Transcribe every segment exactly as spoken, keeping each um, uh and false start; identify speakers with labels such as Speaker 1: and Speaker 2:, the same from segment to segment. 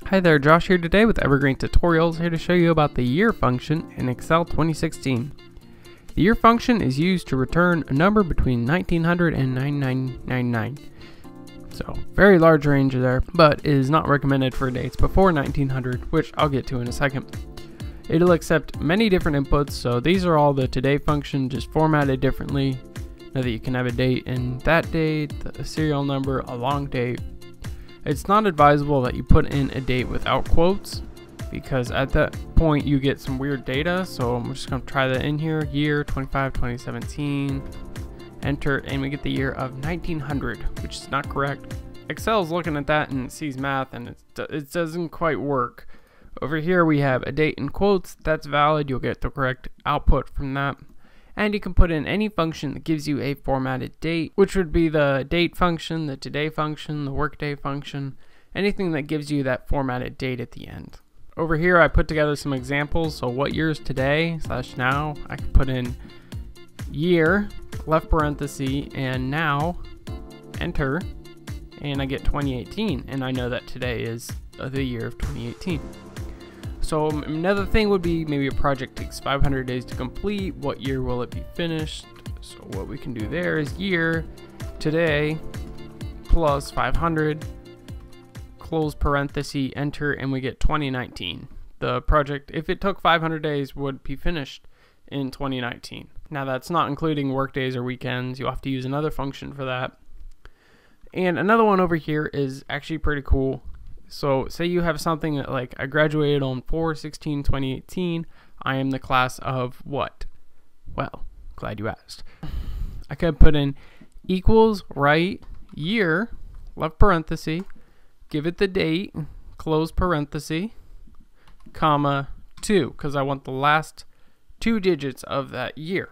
Speaker 1: Hi there, Josh here today with Evergreen Tutorials, here to show you about the year function in Excel twenty sixteen. The year function is used to return a number between nineteen hundred and nine nine nine nine. So, very large range there, but is not recommended for dates before nineteen hundred, which I'll get to in a second. It'll accept many different inputs, so these are all the today function, just formatted differently. Now that you can have a date in that date, a serial number, a long date. It's not advisable that you put in a date without quotes, because at that point you get some weird data. So I'm just going to try that in here. Year twenty-five twenty seventeen, enter, and we get the year of nineteen hundred, which is not correct. Excel is looking at that and it sees math and it, it doesn't quite work. Over here we have a date in quotes. That's valid. You'll get the correct output from that. And you can put in any function that gives you a formatted date, which would be the date function, the today function, the workday function, anything that gives you that formatted date at the end. Over here I put together some examples. So what year is today slash now? I can put in year, left parenthesis, and now, enter, and I get twenty eighteen, and I know that today is the year of twenty eighteen. So another thing would be maybe a project takes five hundred days to complete. What year will it be finished? So what we can do there is year, today, plus five hundred, close parenthesis, enter, and we get twenty nineteen. The project, if it took five hundred days, would be finished in twenty nineteen. Now that's not including work days or weekends. You'll have to use another function for that. And another one over here is actually pretty cool. So say you have something that, like, I graduated on four sixteen twenty eighteen. I am the class of what? Well, glad you asked. I could put in equals, right, year, left parenthesis, give it the date, close parenthesis, comma, two, because I want the last two digits of that year.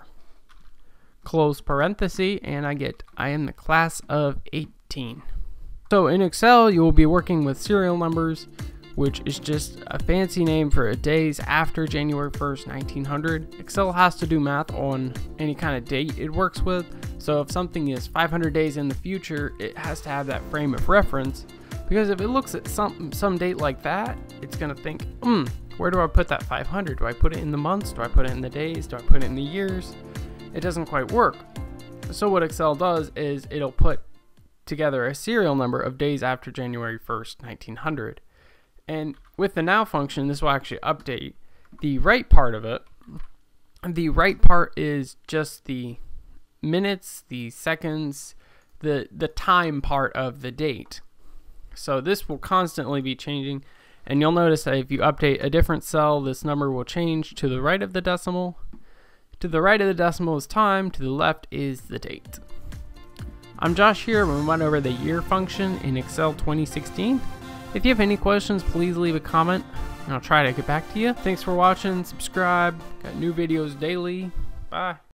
Speaker 1: Close parenthesis, and I get, I am the class of eighteen. So in Excel, you will be working with serial numbers, which is just a fancy name for days after January first, nineteen hundred. Excel has to do math on any kind of date it works with. So if something is five hundred days in the future, it has to have that frame of reference. Because if it looks at some, some date like that, it's going to think, hmm, where do I put that five hundred? Do I put it in the months? Do I put it in the days? Do I put it in the years? It doesn't quite work. So what Excel does is it'll put together a serial number of days after January first, nineteen hundred. And with the now function, this will actually update the right part of it. The right part is just the minutes, the seconds, the the time part of the date. So this will constantly be changing, and you'll notice that if you update a different cell, this number will change to the right of the decimal. To the right of the decimal is time, to the left is the date. I'm Josh here, and we went over the year function in Excel twenty sixteen. If you have any questions, please leave a comment, and I'll try to get back to you. Thanks for watching, subscribe, got new videos daily. Bye.